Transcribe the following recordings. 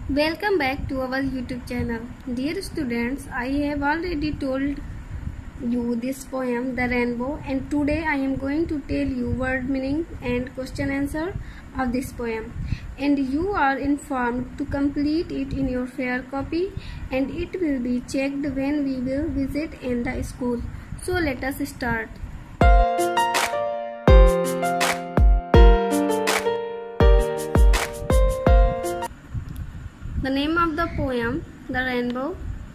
Welcome back to our YouTube channel. Dear students, I have already told you this poem, The Rainbow, and today I am going to tell you word meaning and question answer of this poem. And you are informed to complete it in your fair copy, and it will be checked when we will visit in the school. So let us start. The name of the poem, The Rainbow,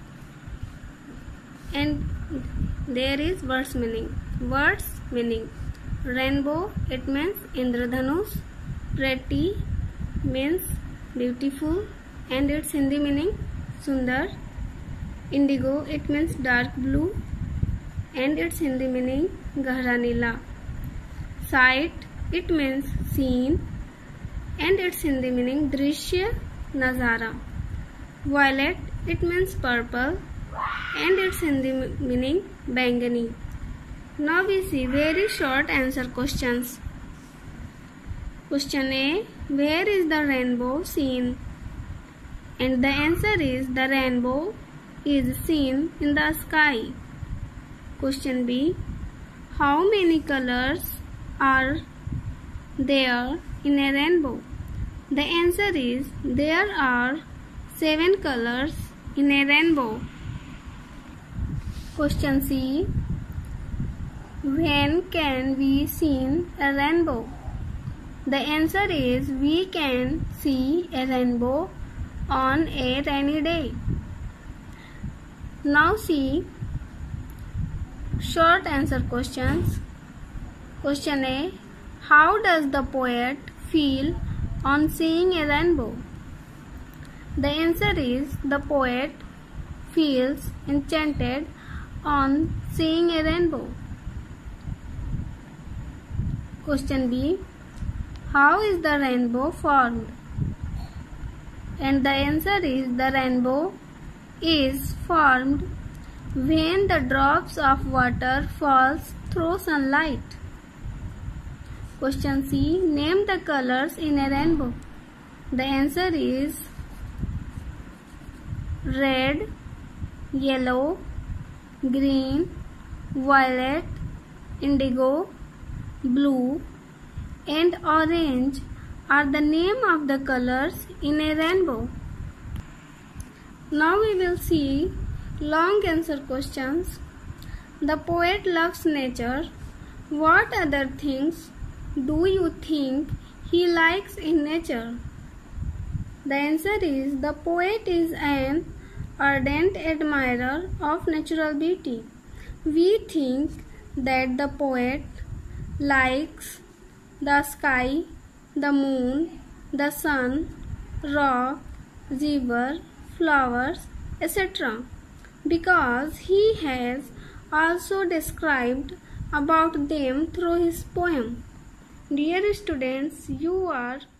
and there is words meaning. Words meaning. Rainbow, it means Indradhanush. Pretty means beautiful, and its Hindi meaning Sundar. Indigo, it means dark blue, and its Hindi meaning Gahra Nila. Sight, it means seen, and its Hindi meaning Drishya Nazara. Violet, it means purple, and its Hindi meaning Bangani. Now we see very short answer questions. Question A. Where is the rainbow seen? And the answer is the rainbow is seen in the sky. Question B. How many colors are there in a rainbow? The answer is there are 7 colors in a rainbow. Question C. When can we see a rainbow? The answer is we can see a rainbow on a rainy day. Now see short answer questions. Question A. How does the poet feel on seeing a rainbow? The answer is the poet feels enchanted on seeing a rainbow. Question B. How is the rainbow formed? And the answer is the rainbow is formed when the drops of water falls through sunlight. Question C. Name the colors in a rainbow. The answer is red, yellow, green, violet, indigo, blue, and orange are the name of the colors in a rainbow. Now we will see long answer questions. The poet loves nature. What other things do you think he likes in nature? The answer is the poet is an ardent admirer of natural beauty. We think that the poet likes the sky, the moon, the sun, rock, river, flowers, etc. because he has also described about them through his poem. Dear students, you are